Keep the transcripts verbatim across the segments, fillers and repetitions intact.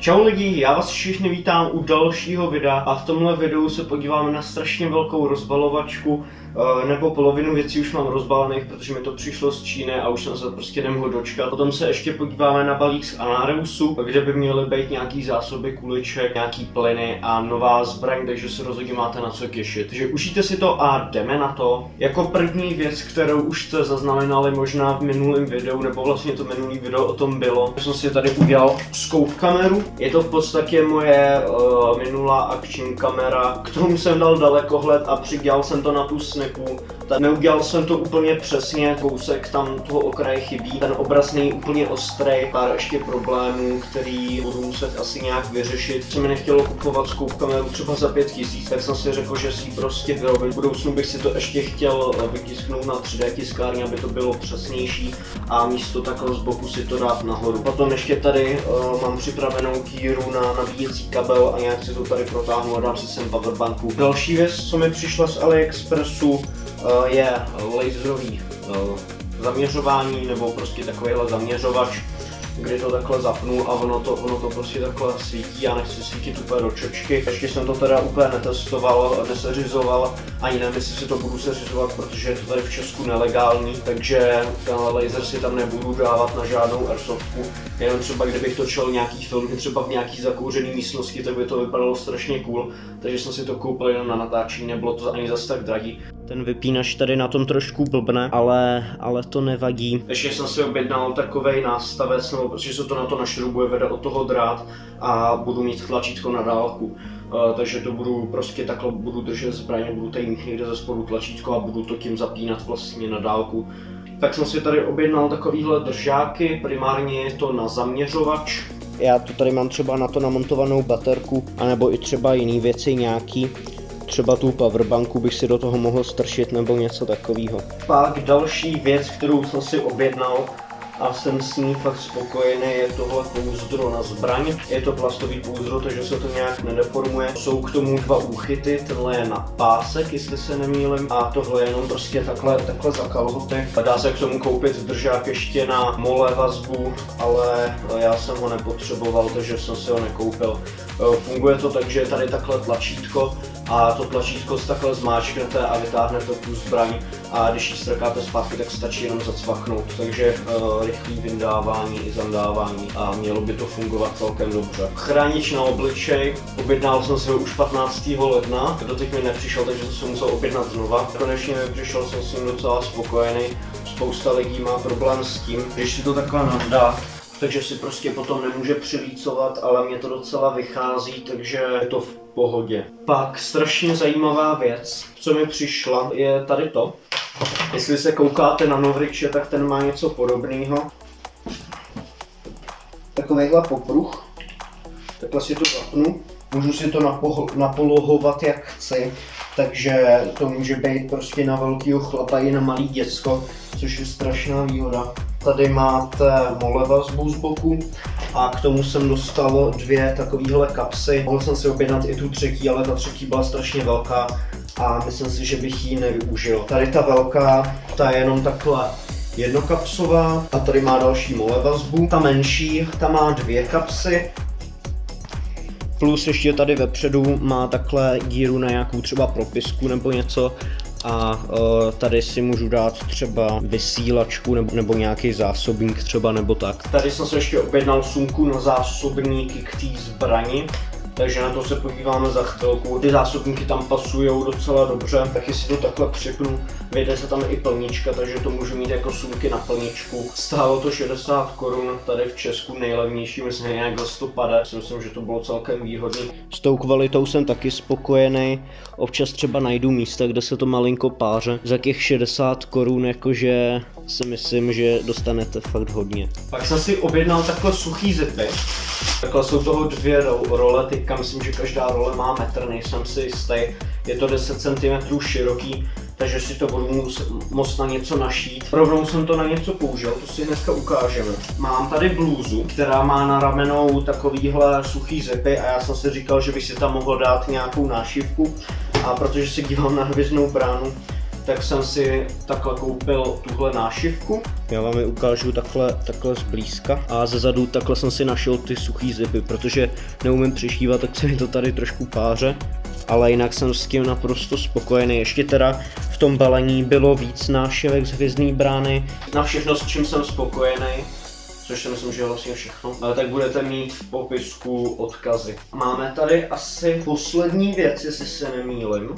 Čau lidi, já vás všichni vítám u dalšího videa a v tomhle videu se podíváme na strašně velkou rozbalovačku, nebo polovinu věcí už mám rozbalených, protože mi to přišlo z Číny a už jsem se prostě nemohl dočkat. Potom se ještě podíváme na balík z Anareusu, kde by měly být nějaký zásoby kuliček, nějaký plyny a nová zbraň, takže se rozhodně máte na co těšit. Takže užijte si to a jdeme na to. Jako první věc, kterou už jste zaznamenali možná v minulém videu, nebo vlastně to minulý video o tom bylo, jsem si tady udělal scope kameru. Je to v podstatě moje uh, minulá akční kamera, k tomu jsem dal dalekohled a přidělal jsem to na tu sneku. Tak neudělal jsem to úplně přesně, kousek tam toho okraje chybí, ten obraz není úplně ostrý, pár ještě problémů, který budu muset asi nějak vyřešit. Co mi nechtělo kupovat scope kameru třeba za pět tisíc, tak jsem si řekl, že si ji prostě vyrobím. V budoucnu bych si to ještě chtěl vytisknout na tři dé tiskárně, aby to bylo přesnější a místo takhle z boku si to dát nahoru. Potom ještě tady uh, mám připravenou kýru na nabíjecí kabel a nějak si to tady protáhnu a dám si sem powerbanku. Další věc, co mi přišla z AliExpressu, je laserový zaměřování, nebo prostě takovýhle zaměřovač, kdy to takhle zapnu a ono to, ono to prostě takhle svítí. Já nechci svítit úplně do čočky. Ještě jsem to teda úplně netestoval, neseřizoval, ani nevím, jestli si to budu seřizovat, protože je to tady v Česku nelegální, takže ten laser si tam nebudu dávat na žádnou airsoftku. Jenom třeba kdybych točil nějaký film, třeba v nějaký zakouřený místnosti, tak by to vypadalo strašně cool, takže jsem si to koupil jenom na natáčení, nebylo to ani zas tak drahý. Ten vypínač tady na tom trošku blbne, ale, ale to nevadí. Ještě jsem si objednal takovej nástavec, nebo protože se to na to našrubuje, vede od toho drát a budu mít tlačítko na dálku. Uh, takže to budu prostě takhle budu držet zbraně, budu tady mít někde ze spodu tlačítko a budu to tím zapínat vlastně na dálku. Tak jsem si tady objednal takovýhle držáky, primárně je to na zaměřovač. Já tu tady mám třeba na to namontovanou baterku, anebo i třeba jiný věci nějaký. Třeba tu powerbanku bych si do toho mohl stršit nebo něco takového. Pak další věc, kterou jsem si objednal a jsem s ní fakt spokojený, je tohle pouzdro na zbraň. Je to plastový pouzdro, takže se to nějak nedeformuje. Jsou k tomu dva úchyty, tenhle je na pásek, jestli se nemýlím, a tohle je jenom prostě takhle, takhle za kalhoty. Dá se k tomu koupit držák ještě na mole vazbu, ale já jsem ho nepotřeboval, takže jsem si ho nekoupil. Funguje to tak, že je tady takhle tlačítko a to tlačítko si takhle zmáčknete a vytáhnete tu zbraň a když ji strkáte zpátky, tak stačí jenom zacvaknout, takže uh, rychlý vyndávání i zandávání a mělo by to fungovat celkem dobře. Chránič na obličej, objednal jsem si ho už patnáctého ledna, doteď mi nepřišel, takže jsem se musel objednat znova. Konečně mi přišel, jsem s ním docela spokojený, spousta lidí má problém s tím, když si to takhle nadá, takže si prostě potom nemůže přilícovat, ale mě to docela vychází, takže je to v pohodě. Pak strašně zajímavá věc, co mi přišla, je tady to. Jestli se koukáte na Novriče, tak ten má něco podobného. Takovýhle popruh. Takhle si to zapnu. Můžu si to napolohovat jak chci, takže to může být prostě na velkýho chlapa i na malý děcko, což je strašná výhoda. Tady máte mole vazbu z boku a k tomu jsem dostal dvě takovéhle kapsy. Mohl jsem si objednat i tu třetí, ale ta třetí byla strašně velká a myslím si, že bych ji nevyužil. Tady ta velká, ta je jenom takhle jednokapsová a tady má další mole vazbu. Ta menší, ta má dvě kapsy. Plus ještě tady vepředu má takhle díru na nějakou třeba propisku nebo něco. A uh, tady si můžu dát třeba vysílačku nebo, nebo nějaký zásobník třeba nebo tak. Tady jsem se ještě objednal sumku na zásobníky k té zbrani, takže na to se podíváme za chvilku. Ty zásobníky tam pasují docela dobře, taky si to takhle připnu. Vyjde se tam i plnička, takže to můžu mít jako sumky na plničku. Stálo to šedesát korun, tady v Česku nejlevnější, myslím nějak za sto padesát. Myslím, že to bylo celkem výhodný. S tou kvalitou jsem taky spokojený. Občas třeba najdu místa, kde se to malinko páře. Za těch šedesát korun jakože si myslím, že dostanete fakt hodně. Pak jsem si objednal takhle suchý zipy. Takhle jsou toho dvě role, teďka myslím, že každá role má metr, nejsem si jistý. Je to deset centimetrů široký, takže si to budu moct na něco našít. Rovnou jsem to na něco použil, to si hnedka ukážeme. Mám tady blůzu, která má na ramenou takovýhle suchý zipy a já jsem si říkal, že bych si tam mohl dát nějakou nášivku. A protože se dívám na Hvězdnou bránu, tak jsem si takhle koupil tuhle nášivku. Já vám ji ukážu takhle, takhle zblízka a zezadu takhle jsem si našel ty suchý zipy, protože neumím přišívat, tak se mi to tady trošku páře. Ale jinak jsem s tím naprosto spokojený. Ještě teda v tom balení bylo víc nášivek z Hvězdné brány. Na všechno, s čím jsem spokojený, což si myslím, že je vlastně všechno, ale tak budete mít v popisku odkazy. Máme tady asi poslední věc, jestli se nemýlim.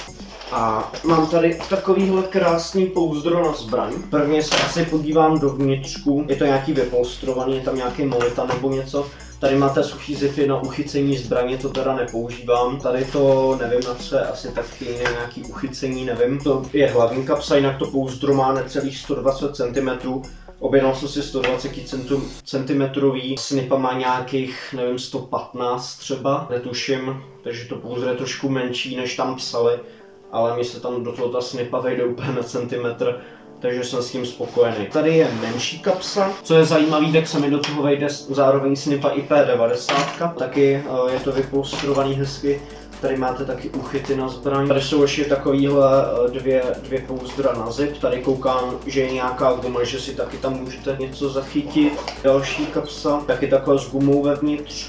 A mám tady takovýhle krásný pouzdro na zbraň. Prvně se asi podívám dovnitřku, je to nějaký vypolstrovaný, je tam nějaký monitor nebo něco. Tady máte suchý zipy na uchycení zbraně, to teda nepoužívám. Tady to nevím na co je, asi taky nějaký uchycení, nevím. To je hlavní kapsa, jinak to pouzdro má necelých sto dvacet centimetrů. Objednal jsem si sto dvacet centimetrů, snipa má nějakých, nevím, sto patnáct třeba, netuším. Takže to pouzdro je trošku menší, než tam psali. Ale mi se tam do toho ta snipa vejde úplně na centimetr, takže jsem s tím spokojený. Tady je menší kapsa, co je zajímavý, tak se mi do toho vejde zároveň snipa I P devadesát, taky je to vypolstrovaný hezky. Tady máte taky uchyty na zbraň. Tady jsou ještě takovýhle dvě, dvě pouzdra na zip. Tady koukám, že je nějaká guma, že si taky tam můžete něco zachytit. Další kapsa, taky takhle s gumou vevnitř.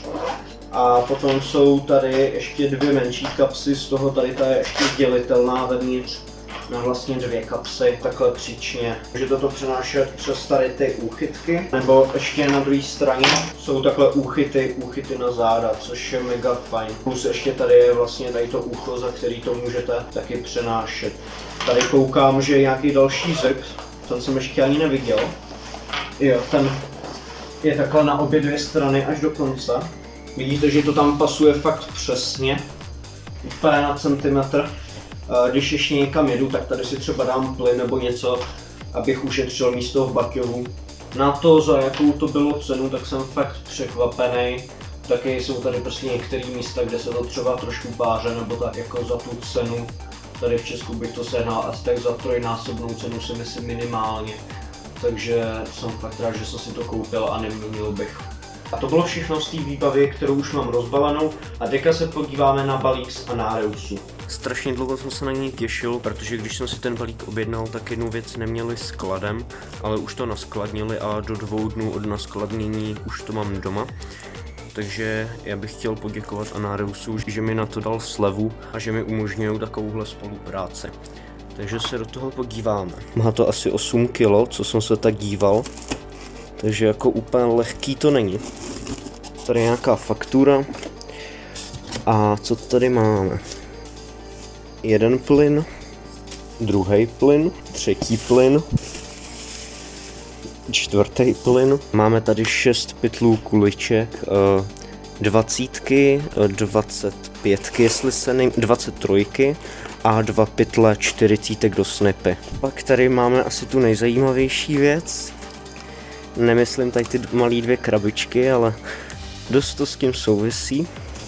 A potom jsou tady ještě dvě menší kapsy, z toho tady ta je ještě dělitelná vevnitř na vlastně dvě kapsy, takhle příčně. Můžete to přenášet přes tady ty úchytky, nebo ještě na druhé straně jsou takhle úchyty, úchyty na záda, což je mega fajn. Plus ještě tady je vlastně tady to ucho, za který to můžete taky přenášet. Tady koukám, že je nějaký další zip, ten jsem ještě ani neviděl. Jo, ten je takhle na obě dvě strany až do konce. Vidíte, že to tam pasuje fakt přesně, úplně na centimetr. Když ještě někam jedu, tak tady si třeba dám plyn nebo něco, abych ušetřil místo v baťohu. Na to, za jakou to bylo cenu, tak jsem fakt překvapený. Taky jsou tady prostě některé místa, kde se to třeba trošku páře, nebo tak jako za tu cenu. Tady v Česku bych to sehnal asi tak za trojnásobnou cenu, si myslím minimálně. Takže jsem fakt rád, že jsem si to koupil a neměnil bych. A to bylo všechno z té výbavy, kterou už mám rozbalenou, a teďka se podíváme na balík z Anareusu. Strašně dlouho jsem se na něj těšil, protože když jsem si ten balík objednal, tak jednu věc neměli skladem, ale už to naskladnili a do dvou dnů od naskladnění už to mám doma. Takže já bych chtěl poděkovat Anareusu, že mi na to dal slevu a že mi umožňují takovouhle spolupráci. Takže se do toho podíváme. Má to asi osm kilo, co jsem se tak díval. Takže jako úplně lehký to není. Tady je nějaká faktura. A co tady máme? Jeden plyn, druhý plyn, třetí plyn, čtvrtý plyn. Máme tady šest pytlů kuliček, dvacítky, dvacet pětky, jestli se nejím, dvacet trojky a dva pytle čtyřicítek do snipy. Pak tady máme asi tu nejzajímavější věc. Nemyslím tady ty malé dvě krabičky, ale dost to s tím souvisí.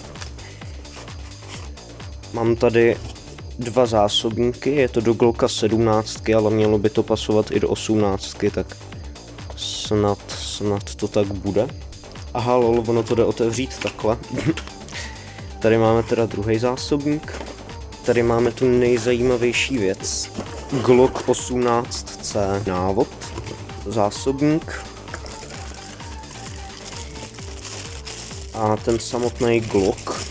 Mám tady dva zásobníky, je to do Glocka sedmnáct, ale mělo by to pasovat i do osmnáct, tak snad, snad to tak bude. Aha, lol, ono to jde otevřít takhle. Tady máme teda druhý zásobník. Tady máme tu nejzajímavější věc. Glock osmnáct C návod, zásobník. A ten samotný Glock.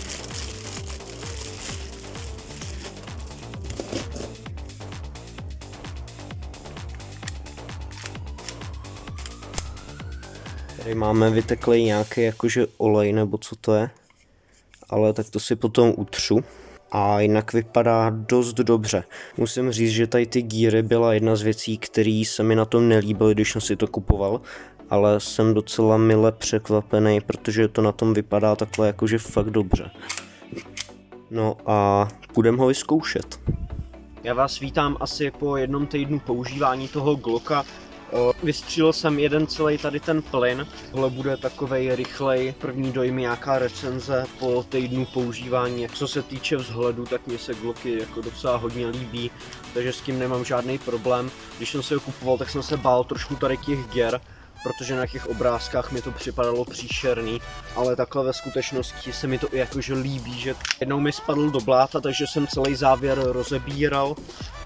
Tady máme vyteklej nějaký jakože olej nebo co to je, ale tak to si potom utřu. A jinak vypadá dost dobře. Musím říct, že tady ty gíry byla jedna z věcí, které se mi na tom nelíbily, když jsem si to kupoval. Ale jsem docela mile překvapený, protože to na tom vypadá takhle jakože fakt dobře. No a budeme ho vyzkoušet. Já vás vítám asi po jednom týdnu používání toho Glocka. Vystřílel jsem jeden celý tady ten plyn. Tohle bude takovej rychlej první dojmy, nějaká recenze po týdnu používání. Co se týče vzhledu, tak mě se Glocky jako docela hodně líbí, takže s tím nemám žádný problém. Když jsem se ho kupoval, tak jsem se bál trošku tady těch děr, protože na těch obrázkách mi to připadalo příšerný, ale takhle ve skutečnosti se mi to i jakože líbí, že jednou mi spadl do bláta, takže jsem celý závěr rozebíral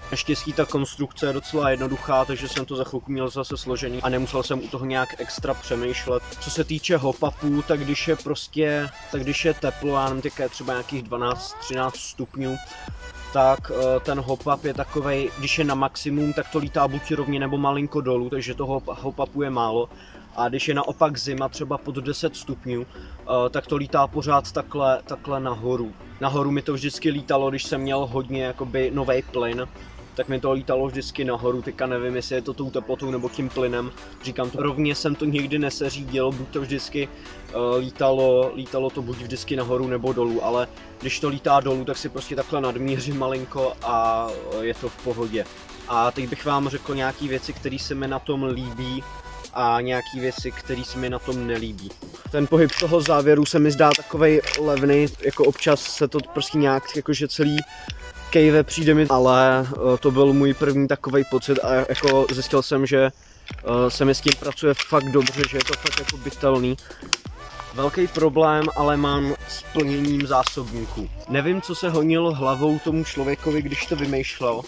Naštěstí ta konstrukce je docela jednoduchá, takže jsem to za chvilku měl zase složený a nemusel jsem u toho nějak extra přemýšlet. Co se týče hop-upů, tak když je prostě, tak když je teplo, já nevím, je třeba nějakých dvanáct třináct stupňů, tak ten hop-up je takovej, když je na maximum, tak to lítá buď rovně nebo malinko dolů, takže toho hop-upu je málo. A když je naopak zima třeba pod deset stupňů, tak to lítá pořád takhle, takhle nahoru. Nahoru mi to vždycky lítalo, když jsem měl hodně jakoby nový plyn, tak mi to lítalo vždycky nahoru, teďka nevím, jestli je to tou teplotou nebo tím plynem, říkám to, rovně jsem to nikdy neseřídil, buď to vždycky uh, lítalo, lítalo to buď vždycky nahoru nebo dolů, ale když to lítá dolů, tak si prostě takhle nadmířím malinko a je to v pohodě. A teď bych vám řekl nějaké věci, které se mi na tom líbí a nějaké věci, které se mi na tom nelíbí. Ten pohyb toho závěru se mi zdá takovej levný, jako občas se to prostě nějak jakože celý kejve přijde mi, ale to byl můj první takovej pocit a jako zjistil jsem, že se mi s tím pracuje fakt dobře, že je to fakt jako bytelný. Velký problém ale mám s plněním zásobníků. Nevím, co se honilo hlavou tomu člověkovi, když to vymýšlel,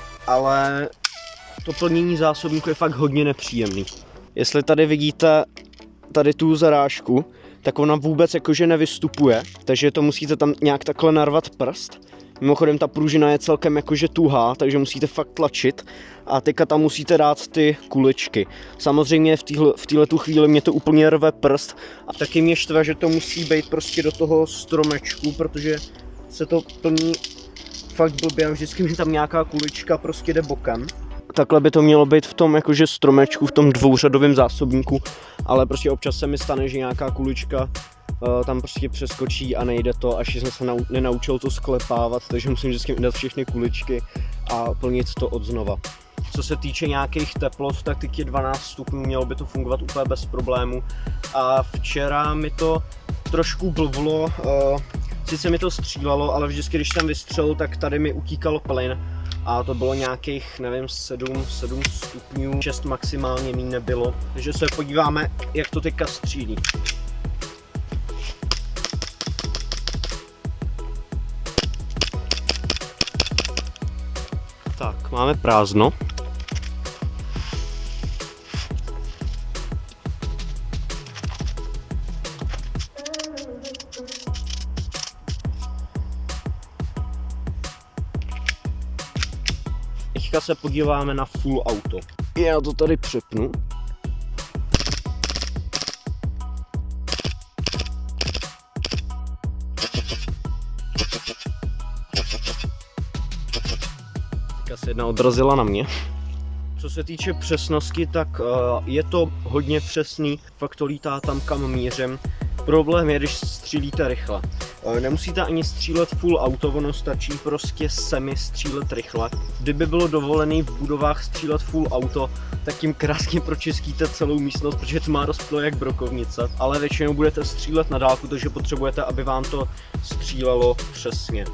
ale to plnění zásobníku je fakt hodně nepříjemný. Jestli tady vidíte tady tu zarážku, tak ona vůbec jakože nevystupuje, takže to musíte tam nějak takhle narvat prst. Mimochodem ta pružina je celkem jakože tuhá, takže musíte fakt tlačit a teďka tam musíte dát ty kuličky. Samozřejmě v téhle v téhletu chvíli mě to úplně rve prst a taky mě štve, že to musí být prostě do toho stromečku, protože se to plní fakt blbě, vždycky mi tam nějaká kulička prostě jde bokem. Takhle by to mělo být v tom jakože stromečku, v tom dvouřadovém zásobníku, ale prostě občas se mi stane, že nějaká kulička uh, tam prostě přeskočí a nejde to, až jsem se nau- nenaučil to sklepávat, takže musím vždycky dát všechny kuličky a plnit to od znova. Co se týče nějakých teplot, tak teď je dvanáct stupňů, mělo by to fungovat úplně bez problému. A včera mi to trošku blblo, uh, sice mi to střílelo, ale vždycky, když jsem vystřelil, tak tady mi utíkal plyn. A to bylo nějakých, nevím, sedm stupňů, šest maximálně, míň nebylo. Takže se podíváme, jak to teďka střílí. Tak, máme prázdno. Teďka se podíváme na full auto. Já to tady přepnu. Teďka se jedna odrazila na mě. Co se týče přesnosti, tak uh, je to hodně přesný, fakt to lítá tam, kam mířím. Problém je, když střílíte rychle. Nemusíte ani střílet full auto, ono stačí prostě semi střílet rychle. Kdyby bylo dovolený v budovách střílet full auto, tak tím krásně pročistíte celou místnost, protože to má rozptyl jak brokovnice. Ale většinou budete střílet na dálku, takže potřebujete, aby vám to střílelo přesně.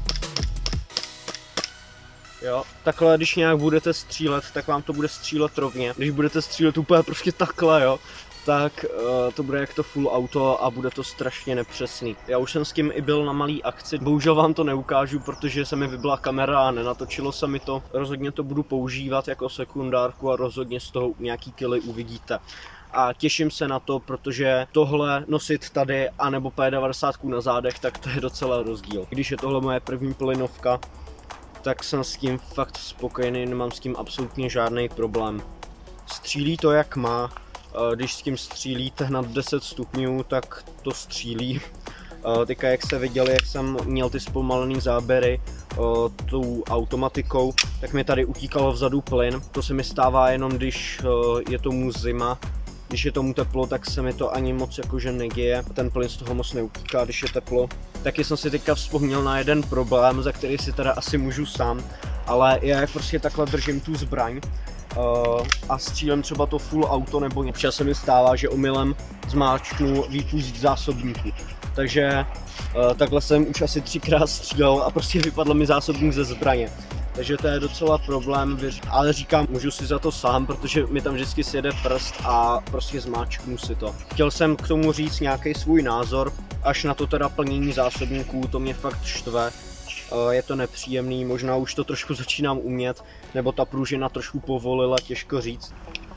Jo, takhle, když nějak budete střílet, tak vám to bude střílet rovně. Když budete střílet úplně prostě takhle, jo, tak uh, to bude jak to full auto a bude to strašně nepřesný. Já už jsem s tím i byl na malý akci, bohužel vám to neukážu, protože se mi vybila kamera a nenatočilo se mi to. Rozhodně to budu používat jako sekundárku a rozhodně z toho nějaký killy uvidíte. A těším se na to, protože tohle nosit tady anebo P devadesát na zádech, tak to je docela rozdíl. Když je tohle moje první plynovka, tak jsem s tím fakt spokojený, nemám s tím absolutně žádný problém. Střílí to jak má. Když s tím střílíte nad deset stupňů, tak to střílí. Teďka jak jste viděli, jak jsem měl ty zpomalený záběry tou automatikou, tak mi tady utíkalo vzadu plyn. To se mi stává jenom, když je tomu zima. Když je tomu teplo, tak se mi to ani moc jakože neděje. Ten plyn z toho moc neutíká, když je teplo. Taky jsem si teďka vzpomněl na jeden problém, za který si teda asi můžu sám. Ale já jak prostě takhle držím tu zbraň, Uh, a střílem třeba to full auto nebo něco, se mi stává, že omylem zmáčknu výpust zásobníku. Takže uh, takhle jsem už asi třikrát střílel a prostě vypadl mi zásobník ze zbraně. Takže to je docela problém, ale říkám, můžu si za to sám, protože mi tam vždycky sjede prst a prostě zmáčknu si to. Chtěl jsem k tomu říct nějaký svůj názor, až na to teda plnění zásobníků, to mě fakt štve. je to nepříjemný, možná už to trošku začínám umět, nebo ta pružina trošku povolila, těžko říct.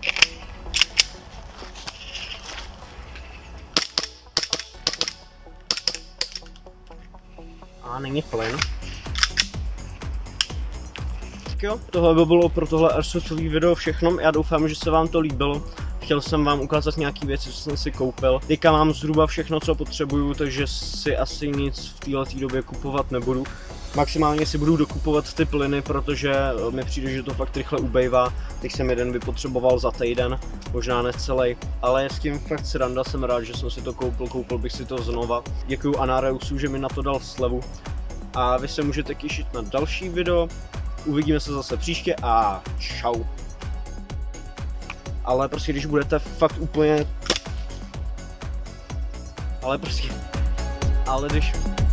A není plyn. Tak jo, tohle by bylo pro tohle airsoftový video všechno, já doufám, že se vám to líbilo. Chtěl jsem vám ukázat nějaké věci, co jsem si koupil. Teďka mám zhruba všechno, co potřebuju, takže si asi nic v této době kupovat nebudu. Maximálně si budu dokupovat ty plyny, protože mi přijde, že to fakt rychle ubejvá. Teď jsem jeden vypotřeboval za týden, možná ne celý, ale je s tím fakt sranda, jsem rád, že jsem si to koupil, koupil bych si to znova. Děkuju Anareusu, že mi na to dal slevu. A vy se můžete těšit na další video. Uvidíme se zase příště a čau. Ale prostě když budete fakt úplně... Ale prostě... Ale když...